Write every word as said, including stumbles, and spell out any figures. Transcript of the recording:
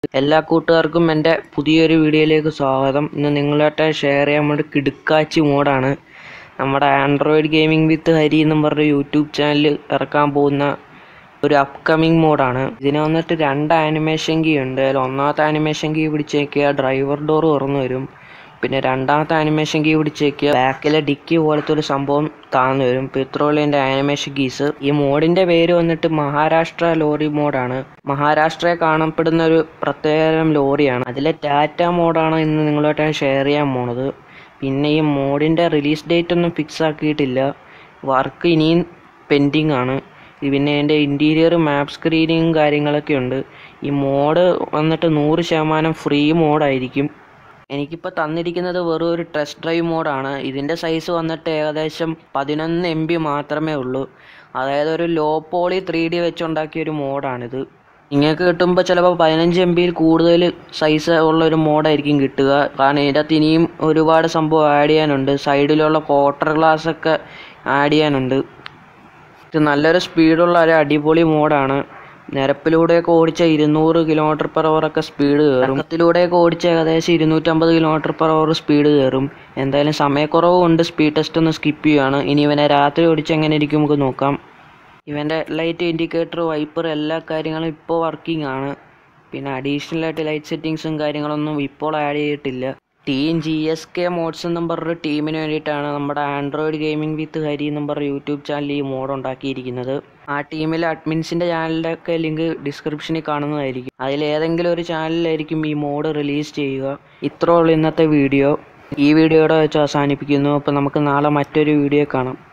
എല്ലാ കൂട്ടുകാർക്കും എൻ്റെ പുതിയൊരു വീഡിയോയിലേക്ക് സ്വാഗതം. ഇന്ന് നിങ്ങളായിട്ട് ഷെയർ ചെയ്യാൻ വേണ്ടി കിടുക്കാച്ചി മോഡാണ്. നമ്മുടെ ആൻഡ്രോയിഡ് ഗെയിമിംഗ് വിത്ത് ഹരി എന്നും പറഞ്ഞ യൂട്യൂബ് ചാനൽ ഇറക്കാൻ പോകുന്ന ഒരു അപ്കമിങ് മോഡാണ്. ഇതിന് വന്നിട്ട് രണ്ട് ആനിമേഷൻ കീ ഉണ്ട്. അതിൽ ഒന്നാമത്തെ ആനിമേഷൻ കീ പിടിച്ചേക്കുക ഡ്രൈവർ ഡോർ തുറന്നു വരും. പിന്നെ രണ്ടാമത്തെ ആനിമേഷൻ കീ പിടിച്ചേക്കുക ബാക്കിലെ ഡിക്കി പോലത്തെ ഒരു സംഭവം താഴ്ന്നു വരും. ഇപ്പോൾ ഇത്രയുള്ള എൻ്റെ ആനിമേഷൻ കീസ്. ഈ മോഡിൻ്റെ പേര് വന്നിട്ട് മഹാരാഷ്ട്ര ലോറി മോഡാണ്. മഹാരാഷ്ട്രയെ കാണപ്പെടുന്ന ഒരു പ്രത്യേകതരം ലോറിയാണ്. അതിലെ ടാറ്റ മോഡാണ് ഇന്ന് നിങ്ങളുമായിട്ട് ഷെയർ ചെയ്യാൻ പോണത്. പിന്നെ ഈ മോഡിൻ്റെ റിലീസ് ഡേറ്റ് ഒന്നും ഫിക്സ് ആക്കിയിട്ടില്ല. വർക്ക് ഇനിയും പെൻഡിങ് ആണ്. പിന്നെ എൻ്റെ ഇൻറ്റീരിയർ മാപ്പ് സ്ക്രീനിങ്ങും കാര്യങ്ങളൊക്കെ ഉണ്ട്. ഈ മോഡ് വന്നിട്ട് നൂറ് ശതമാനം ഫ്രീ മോഡായിരിക്കും. എനിക്കിപ്പോൾ തന്നിരിക്കുന്നത് വെറും ഒരു ടെസ്റ്റ് ഡ്രൈവ് മോഡാണ്. ഇതിൻ്റെ സൈസ് വന്നിട്ട് ഏകദേശം പതിനൊന്ന് എം ബി മാത്രമേ ഉള്ളൂ. അതായത് ഒരു ലോ പോളി ത്രീ ഡി വെച്ചുണ്ടാക്കിയ ഒരു മോഡാണിത്. നിങ്ങൾക്ക് കിട്ടുമ്പോൾ ചിലപ്പോൾ പതിനഞ്ച് എം ബിയിൽ കൂടുതൽ സൈസ് ഉള്ള ഒരു മോഡായിരിക്കും കിട്ടുക. കാരണം ഇതിനകത്ത് ഇനിയും ഒരുപാട് സംഭവം ആഡ് ചെയ്യാനുണ്ട്. സൈഡിലുള്ള ക്വാർട്ടർ ഗ്ലാസ് ഒക്കെ ആഡ് ചെയ്യാനുണ്ട്. ഇത് നല്ലൊരു സ്പീഡുള്ള ഒരു അടിപൊളി മോഡാണ്. നിരപ്പിലൂടെയൊക്കെ ഓടിച്ച ഇരുന്നൂറ് കിലോമീറ്റർ പെർ അവർ ഒക്കെ സ്പീഡ് കയറും. ഇറക്കത്തിലൂടെയൊക്കെ ഓടിച്ച ഏകദേശം ഇരുന്നൂറ്റമ്പത് കിലോമീറ്റർ പെർ അവർ സ്പീഡ് കയറും. എന്തായാലും സമയക്കുറവ് കൊണ്ട് സ്പീഡ് ടെസ്റ്റ് ഒന്ന് സ്കിപ്പ് ചെയ്യുകയാണ്. ഇനി ഇവനെ രാത്രി ഓടിച്ച് എങ്ങനെ ഇരിക്കും നമുക്ക് നോക്കാം. ഇവൻ്റെ ലൈറ്റ് ഇൻഡിക്കേറ്റർ വൈപ്പർ എല്ലാ കാര്യങ്ങളും ഇപ്പോൾ വർക്കിംഗ് ആണ്. പിന്നെ അഡീഷണലായിട്ട് ലൈറ്റ് സെറ്റിങ്സും കാര്യങ്ങളൊന്നും ഇപ്പോൾ ആഡ് ചെയ്തിട്ടില്ല. Team G S K mods എന്നും പറഞ്ഞൊരു ടീമിന് വേണ്ടിയിട്ടാണ് നമ്മുടെ ആൻഡ്രോയിഡ് ഗെയിമിംഗ് വിത്ത് ഹരി എന്നും പറഞ്ഞ യൂട്യൂബ് ചാനൽ ഈ മോഡ് ഉണ്ടാക്കിയിരിക്കുന്നത്. ആ ടീമിലെ അഡ്മിൻസിൻ്റെ ചാനലിൻ്റെ ഒക്കെ ലിങ്ക് ഡിസ്ക്രിപ്ഷനിൽ കാണുന്നതായിരിക്കും. അതിലേതെങ്കിലും ഒരു ചാനലിലായിരിക്കും ഈ മോഡ് റിലീസ് ചെയ്യുക. ഇത്രേ ഉള്ളൂ ഇന്നത്തെ വീഡിയോ. ഈ വീഡിയോയുടെ വെച്ച് അവസാനിപ്പിക്കുന്നു. അപ്പോൾ നമുക്ക് നാളെ മറ്റൊരു വീഡിയോ കാണാം.